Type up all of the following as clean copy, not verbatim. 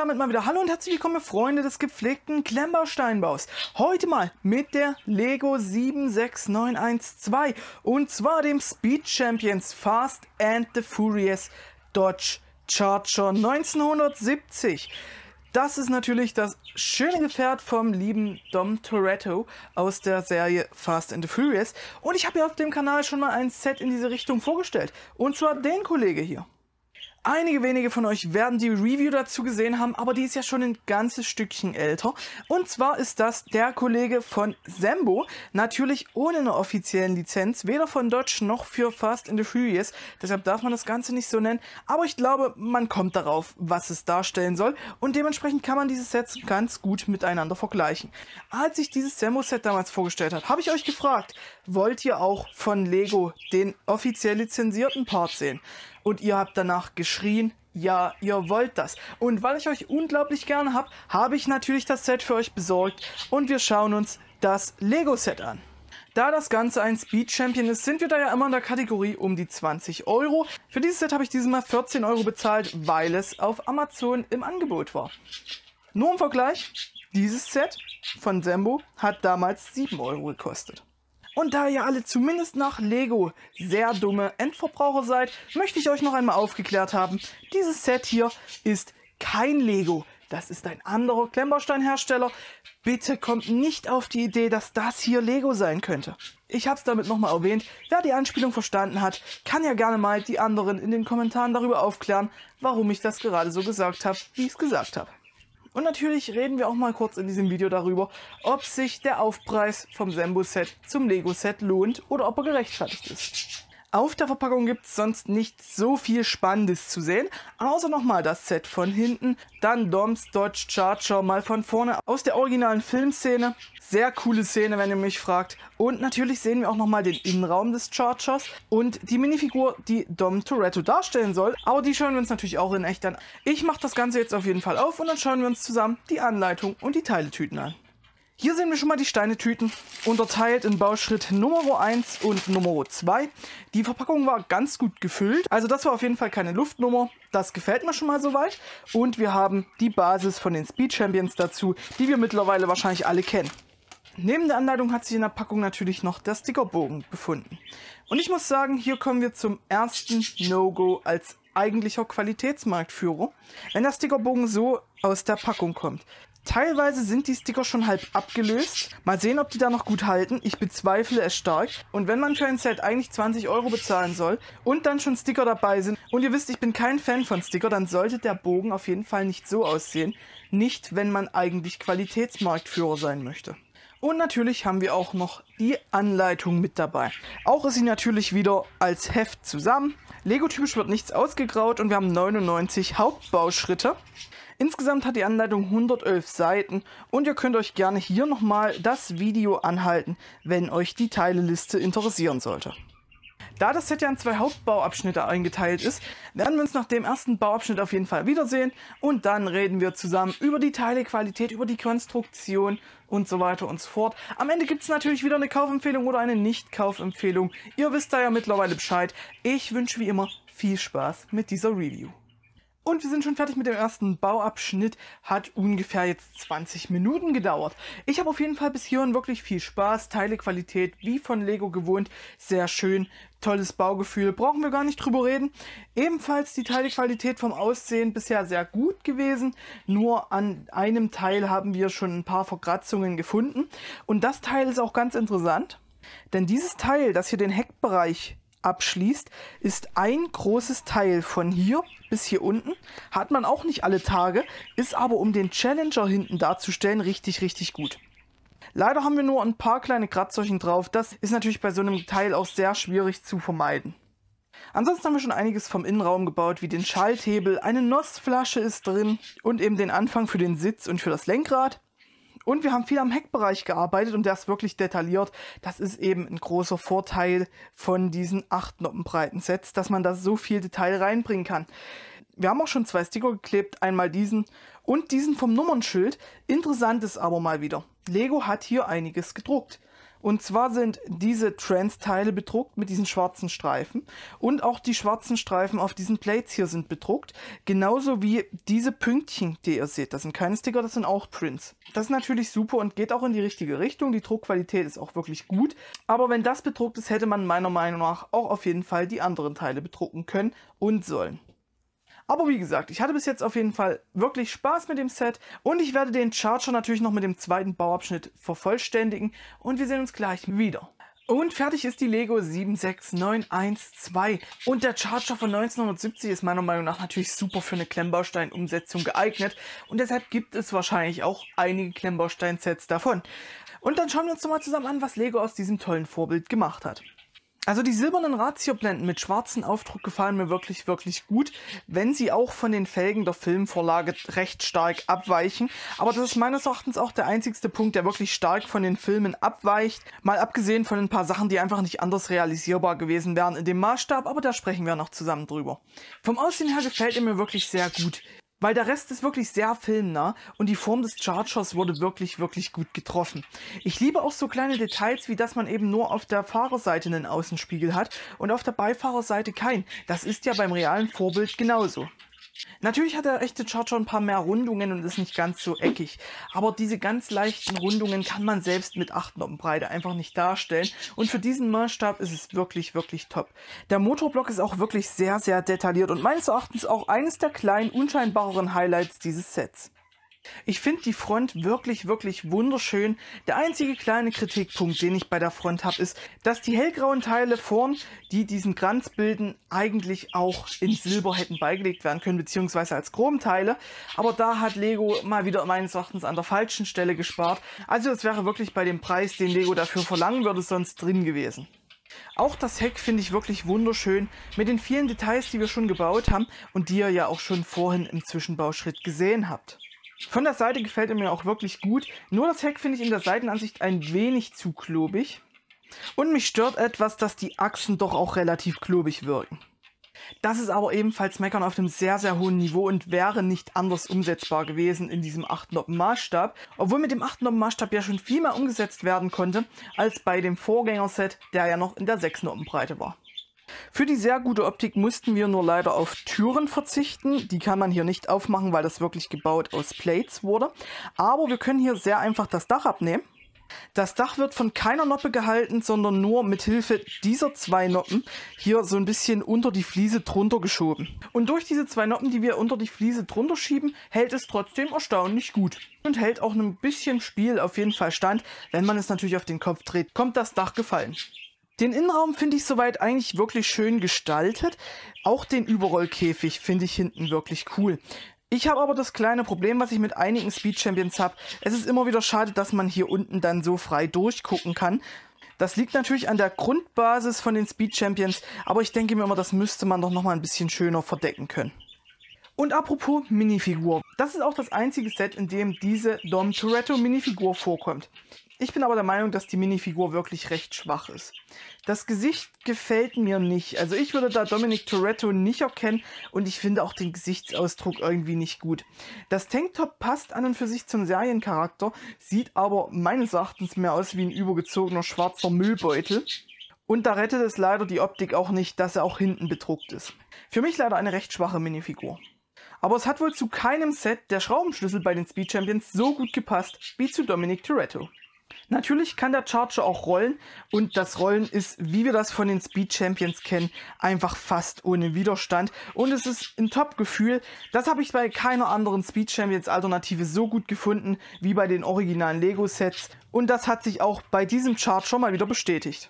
damit mal wieder hallo und herzlich willkommen, Freunde des gepflegten Klemmbausteinbaus. Heute mal mit der Lego 76912 und zwar dem Speed Champions Fast and the Furious Dodge Charger 1970. Das ist natürlich das schöne Gefährt vom lieben Dom Toretto aus der Serie Fast and the Furious. Und ich habe ja auf dem Kanal schon mal ein Set in diese Richtung vorgestellt. Und zwar den Kollege hier. Einige wenige von euch werden die Review dazu gesehen haben, aber die ist ja schon ein ganzes Stückchen älter. Und zwar ist das der Kollege von Sembo, natürlich ohne eine offiziellen Lizenz, weder von Dodge noch für Fast and the Furious. Deshalb darf man das Ganze nicht so nennen, aber ich glaube, man kommt darauf, was es darstellen soll. Und dementsprechend kann man diese Sets ganz gut miteinander vergleichen. Als ich dieses Sembo-Set damals vorgestellt habe, habe ich euch gefragt, wollt ihr auch von Lego den offiziell lizenzierten Part sehen? Und ihr habt danach geschrien, ja, ihr wollt das. Und weil ich euch unglaublich gerne habe, habe ich natürlich das Set für euch besorgt. Und wir schauen uns das Lego-Set an. Da das Ganze ein Speed Champion ist, sind wir da ja immer in der Kategorie um die 20 Euro. Für dieses Set habe ich dieses Mal 14 Euro bezahlt, weil es auf Amazon im Angebot war. Nur im Vergleich, dieses Set von Sembo hat damals 7 Euro gekostet. Und da ihr alle zumindest nach Lego sehr dumme Endverbraucher seid, möchte ich euch noch einmal aufgeklärt haben, dieses Set hier ist kein Lego. Das ist ein anderer Klemmbausteinhersteller. Bitte kommt nicht auf die Idee, dass das hier Lego sein könnte. Ich habe es damit nochmal erwähnt. Wer die Anspielung verstanden hat, kann ja gerne mal die anderen in den Kommentaren darüber aufklären, warum ich das gerade so gesagt habe, wie ich es gesagt habe. Und natürlich reden wir auch mal kurz in diesem Video darüber, ob sich der Aufpreis vom Sembo-Set zum Lego-Set lohnt oder ob er gerechtfertigt ist. Auf der Verpackung gibt es sonst nicht so viel Spannendes zu sehen, außer nochmal das Set von hinten, dann Doms Dodge Charger mal von vorne aus der originalen Filmszene. Sehr coole Szene, wenn ihr mich fragt. Und natürlich sehen wir auch nochmal den Innenraum des Chargers und die Minifigur, die Dom Toretto darstellen soll. Aber die schauen wir uns natürlich auch in echt an. Ich mache das Ganze jetzt auf jeden Fall auf und dann schauen wir uns zusammen die Anleitung und die Teiletüten an. Hier sehen wir schon mal die Steinetüten, unterteilt in Bauschritt Nummer 1 und Nummer 2. Die Verpackung war ganz gut gefüllt, also das war auf jeden Fall keine Luftnummer. Das gefällt mir schon mal soweit. Und wir haben die Basis von den Speed Champions dazu, die wir mittlerweile wahrscheinlich alle kennen. Neben der Anleitung hat sich in der Packung natürlich noch der Stickerbogen befunden. Und ich muss sagen, hier kommen wir zum ersten No-Go als eigentlicher Qualitätsmarktführer, wenn der Stickerbogen so aus der Packung kommt. Teilweise sind die Sticker schon halb abgelöst. Mal sehen, ob die da noch gut halten. Ich bezweifle es stark. Und wenn man für ein Set eigentlich 20 Euro bezahlen soll und dann schon Sticker dabei sind und ihr wisst, ich bin kein Fan von Sticker, dann sollte der Bogen auf jeden Fall nicht so aussehen. Nicht, wenn man eigentlich Qualitätsmarktführer sein möchte. Und natürlich haben wir auch noch die Anleitung mit dabei. Auch ist sie natürlich wieder als Heft zusammen. Lego-typisch wird nichts ausgegraut und wir haben 99 Hauptbauschritte. Insgesamt hat die Anleitung 111 Seiten und ihr könnt euch gerne hier nochmal das Video anhalten, wenn euch die Teileliste interessieren sollte. Da das Set ja in 2 Hauptbauabschnitte eingeteilt ist, werden wir uns nach dem ersten Bauabschnitt auf jeden Fall wiedersehen und dann reden wir zusammen über die Teilequalität, über die Konstruktion und so weiter und so fort. Am Ende gibt es natürlich wieder eine Kaufempfehlung oder eine Nicht-Kaufempfehlung. Ihr wisst da ja mittlerweile Bescheid. Ich wünsche wie immer viel Spaß mit dieser Review. Und wir sind schon fertig mit dem ersten Bauabschnitt, hat ungefähr jetzt 20 Minuten gedauert. Ich habe auf jeden Fall bis hierhin wirklich viel Spaß, Teilequalität wie von Lego gewohnt, sehr schön, tolles Baugefühl, brauchen wir gar nicht drüber reden. Ebenfalls die Teilequalität vom Aussehen bisher sehr gut gewesen, nur an einem Teil haben wir schon ein paar Verkratzungen gefunden. Und das Teil ist auch ganz interessant, denn dieses Teil, das hier den Heckbereich abschließt, ist ein großes Teil von hier bis hier unten. Hat man auch nicht alle Tage, ist aber, um den Challenger hinten darzustellen, richtig, richtig gut. Leider haben wir nur ein paar kleine Kratzerchen drauf. Das ist natürlich bei so einem Teil auch sehr schwierig zu vermeiden. Ansonsten haben wir schon einiges vom Innenraum gebaut, wie den Schalthebel, eine NOS-Flasche ist drin und eben den Anfang für den Sitz und für das Lenkrad. Und wir haben viel am Heckbereich gearbeitet und der ist wirklich detailliert. Das ist eben ein großer Vorteil von diesen 8 Noppenbreiten Sets, dass man da so viel Detail reinbringen kann. Wir haben auch schon 2 Sticker geklebt, einmal diesen und diesen vom Nummernschild. Interessant ist aber mal wieder, Lego hat hier einiges gedruckt. Und zwar sind diese Trans-Teile bedruckt mit diesen schwarzen Streifen und auch die schwarzen Streifen auf diesen Plates hier sind bedruckt, genauso wie diese Pünktchen, die ihr seht. Das sind keine Sticker, das sind auch Prints. Das ist natürlich super und geht auch in die richtige Richtung. Die Druckqualität ist auch wirklich gut, aber wenn das bedruckt ist, hätte man meiner Meinung nach auch auf jeden Fall die anderen Teile bedrucken können und sollen. Aber wie gesagt, ich hatte bis jetzt auf jeden Fall wirklich Spaß mit dem Set und ich werde den Charger natürlich noch mit dem zweiten Bauabschnitt vervollständigen und wir sehen uns gleich wieder. Und fertig ist die Lego 76912 und der Charger von 1970 ist meiner Meinung nach natürlich super für eine Klemmbaustein-Umsetzung geeignet und deshalb gibt es wahrscheinlich auch einige Klemmbaustein-Sets davon. Und dann schauen wir uns doch mal zusammen an, was Lego aus diesem tollen Vorbild gemacht hat. Also die silbernen Ratioblenden mit schwarzem Aufdruck gefallen mir wirklich, wirklich gut, wenn sie auch von den Felgen der Filmvorlage recht stark abweichen. Aber das ist meines Erachtens auch der einzigste Punkt, der wirklich stark von den Filmen abweicht. Mal abgesehen von ein paar Sachen, die einfach nicht anders realisierbar gewesen wären in dem Maßstab, aber da sprechen wir noch zusammen drüber. Vom Aussehen her gefällt er mir wirklich sehr gut. Weil der Rest ist wirklich sehr filmnah und die Form des Chargers wurde wirklich, wirklich gut getroffen. Ich liebe auch so kleine Details, wie dass man eben nur auf der Fahrerseite einen Außenspiegel hat und auf der Beifahrerseite keinen. Das ist ja beim realen Vorbild genauso. Natürlich hat der echte Charger ein paar mehr Rundungen und ist nicht ganz so eckig, aber diese ganz leichten Rundungen kann man selbst mit 8 Noppen Breite einfach nicht darstellen und für diesen Maßstab ist es wirklich, wirklich top. Der Motorblock ist auch wirklich sehr, sehr detailliert und meines Erachtens auch eines der kleinen, unscheinbareren Highlights dieses Sets. Ich finde die Front wirklich, wirklich wunderschön. Der einzige kleine Kritikpunkt, den ich bei der Front habe, ist, dass die hellgrauen Teile vorn, die diesen Kranz bilden, eigentlich auch in Silber hätten beigelegt werden können, beziehungsweise als Chromteile. Aber da hat Lego mal wieder meines Erachtens an der falschen Stelle gespart. Also das wäre wirklich bei dem Preis, den Lego dafür verlangen würde, sonst drin gewesen. Auch das Heck finde ich wirklich wunderschön, mit den vielen Details, die wir schon gebaut haben und die ihr ja auch schon vorhin im Zwischenbauschritt gesehen habt. Von der Seite gefällt er mir auch wirklich gut, nur das Heck finde ich in der Seitenansicht ein wenig zu klobig. Und mich stört etwas, dass die Achsen doch auch relativ klobig wirken. Das ist aber ebenfalls Meckern auf einem sehr, sehr hohen Niveau und wäre nicht anders umsetzbar gewesen in diesem 8 Noppen Maßstab, obwohl mit dem 8 Noppen Maßstab ja schon viel mehr umgesetzt werden konnte, als bei dem Vorgängerset, der ja noch in der 6 Noppen Breite war. Für die sehr gute Optik mussten wir nur leider auf Türen verzichten. Die kann man hier nicht aufmachen, weil das wirklich gebaut aus Plates wurde. Aber wir können hier sehr einfach das Dach abnehmen. Das Dach wird von keiner Noppe gehalten, sondern nur mit Hilfe dieser 2 Noppen hier so ein bisschen unter die Fliese drunter geschoben. Und durch diese 2 Noppen, die wir unter die Fliese drunter schieben, hält es trotzdem erstaunlich gut. Und hält auch ein bisschen Spiel auf jeden Fall stand. Wenn man es natürlich auf den Kopf dreht, kommt das Dach gefallen. Den Innenraum finde ich soweit eigentlich wirklich schön gestaltet. Auch den Überrollkäfig finde ich hinten wirklich cool. Ich habe aber das kleine Problem, was ich mit einigen Speed Champions habe. Es ist immer wieder schade, dass man hier unten dann so frei durchgucken kann. Das liegt natürlich an der Grundbasis von den Speed Champions, aber ich denke mir immer, das müsste man doch nochmal ein bisschen schöner verdecken können. Und apropos Minifigur. Das ist auch das einzige Set, in dem diese Dom Toretto Minifigur vorkommt. Ich bin aber der Meinung, dass die Minifigur wirklich recht schwach ist. Das Gesicht gefällt mir nicht. Also ich würde da Dominic Toretto nicht erkennen und ich finde auch den Gesichtsausdruck irgendwie nicht gut. Das Tanktop passt an und für sich zum Seriencharakter, sieht aber meines Erachtens mehr aus wie ein übergezogener schwarzer Müllbeutel. Und da rettet es leider die Optik auch nicht, dass er auch hinten bedruckt ist. Für mich leider eine recht schwache Minifigur. Aber es hat wohl zu keinem Set der Schraubenschlüssel bei den Speed Champions so gut gepasst wie zu Dominic Toretto. Natürlich kann der Charger auch rollen und das Rollen ist, wie wir das von den Speed Champions kennen, einfach fast ohne Widerstand und es ist ein Top-Gefühl. Das habe ich bei keiner anderen Speed Champions Alternative so gut gefunden wie bei den originalen Lego Sets und das hat sich auch bei diesem Charger mal wieder bestätigt.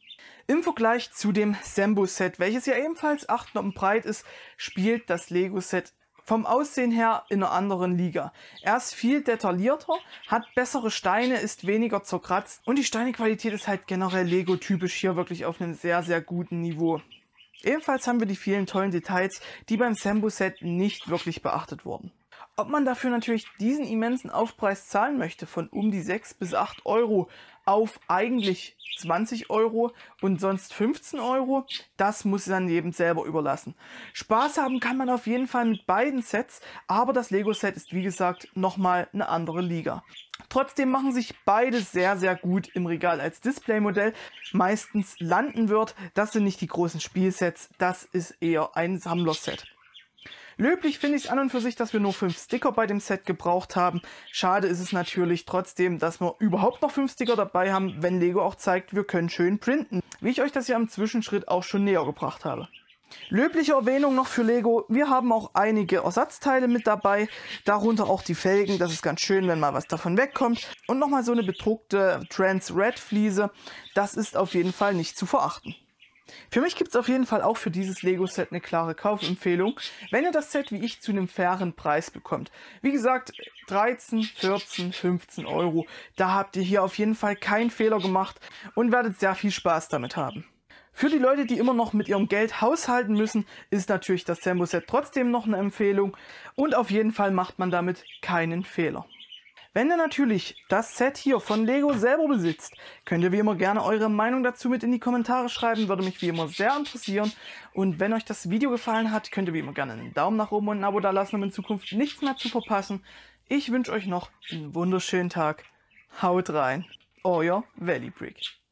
Im Vergleich zu dem Sambo Set, welches ja ebenfalls 8 Noppen breit ist, spielt das Lego Set vom Aussehen her in einer anderen Liga. Er ist viel detaillierter, hat bessere Steine, ist weniger zerkratzt und die Steinequalität ist halt generell Lego-typisch hier wirklich auf einem sehr, sehr guten Niveau. Ebenfalls haben wir die vielen tollen Details, die beim Sambo Set nicht wirklich beachtet wurden. Ob man dafür natürlich diesen immensen Aufpreis zahlen möchte von um die 6 bis 8 Euro auf eigentlich 20 Euro und sonst 15 Euro, das muss dann jedem selber überlassen. Spaß haben kann man auf jeden Fall mit beiden Sets, aber das Lego-Set ist wie gesagt nochmal eine andere Liga. Trotzdem machen sich beide sehr, sehr gut im Regal als Displaymodell. Meistens landen wird, das sind nicht die großen Spielsets, das ist eher ein Sammlerset. Löblich finde ich es an und für sich, dass wir nur 5 Sticker bei dem Set gebraucht haben. Schade ist es natürlich trotzdem, dass wir überhaupt noch 5 Sticker dabei haben, wenn Lego auch zeigt, wir können schön printen. Wie ich euch das ja im Zwischenschritt auch schon näher gebracht habe. Löbliche Erwähnung noch für Lego, wir haben auch einige Ersatzteile mit dabei, darunter auch die Felgen, das ist ganz schön, wenn mal was davon wegkommt. Und nochmal so eine bedruckte Trans Red Fliese, das ist auf jeden Fall nicht zu verachten. Für mich gibt es auf jeden Fall auch für dieses Lego-Set eine klare Kaufempfehlung, wenn ihr das Set wie ich zu einem fairen Preis bekommt. Wie gesagt, 13, 14, 15 Euro, da habt ihr hier auf jeden Fall keinen Fehler gemacht und werdet sehr viel Spaß damit haben. Für die Leute, die immer noch mit ihrem Geld haushalten müssen, ist natürlich das Sambo-Set trotzdem noch eine Empfehlung und auf jeden Fall macht man damit keinen Fehler. Wenn ihr natürlich das Set hier von Lego selber besitzt, könnt ihr wie immer gerne eure Meinung dazu mit in die Kommentare schreiben, würde mich wie immer sehr interessieren. Und wenn euch das Video gefallen hat, könnt ihr wie immer gerne einen Daumen nach oben und ein Abo da lassen, um in Zukunft nichts mehr zu verpassen. Ich wünsche euch noch einen wunderschönen Tag. Haut rein, euer Valleybrick.